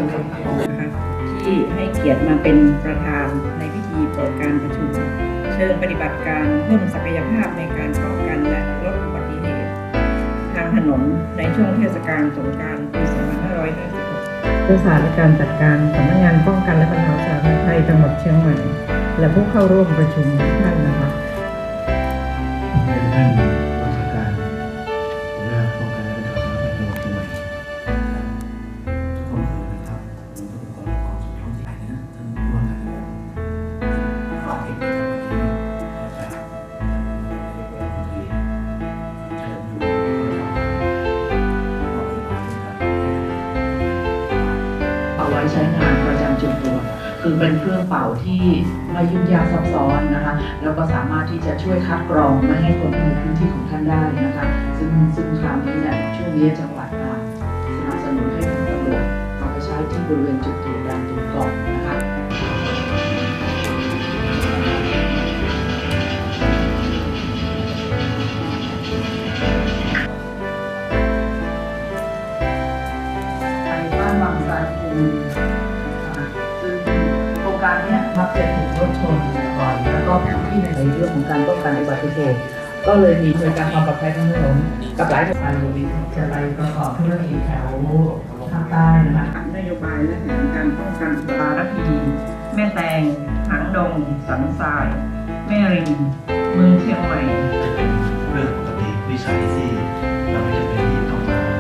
นะคะที่ให้เกียรติมาเป็นประธานในพิธีเปิดการประชุมเชิงปฏิบัติการเพิ่มศักยภาพในการป้องกันและลดอุบัติเหตุทางถนนในช่วงเทศกาลสงกรานต์ปี 2556 ผู้สารและการจัดการสำนักงานป้องกันและบรรเทาสาธารณภัยจังหวัดเชียงใหม่และผู้เข้าร่วมประชุมทุกท่านนะคะท่านรัชการหัวหน้าป้องกันและบรรเทาสาธารณภัยจังหวัดเชียงใหม่ทุกคนเลยนะครับทุกคนความสุขท้องถิ่นนะท่านผู้ว่าการฝากเอกกับวันนี้นะครับนายกรัฐมนตรีเชิญดูเอาไว้ใช้งานประจำจุดตรวจคือเป็นเครื่องเป่าที่ไม่ยุ่งยากซับซ้อนนะคะแล้วก็สามารถที่จะช่วยคัดกรองไม่ให้คนในพื้นที่ของท่านได้นะคะซึ่งคราวนี้เนี่ยช่วงนี้จังหวัดสนับสนุนให้ทางตำรวจเอาไปใช้ที่บริเวณจุดตรวจด่านตรวจก่อนนะคะบ้านบางสายภูมิซึ่งโครงการนี้มักจะถูกรถชนบ่อยแล้วก็พื้นที่ในเรื่องของการป้องกันอุบัติเหตุก็เลยมีบริการความปลอดภัยทางถนนกับหลายโครงการอยู่จะไปประกอบธุรกิจแถวภาคใต้นะคะนโยบายและแผนการป้องกันสารพีแม่แตงหางดงสันทรายแม่ริมเมืองเชียงใหม่จะเป็นเรื่องปกติวิสัยที่เราไม่จำเป็นที่ต้องมา